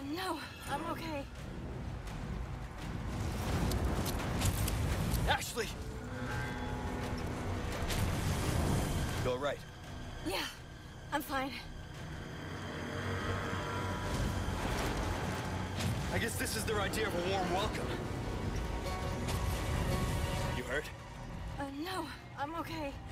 No, I'm okay. Ashley! You all right? Yeah, I'm fine. I guess this is their idea of a warm welcome. You hurt? No, I'm okay.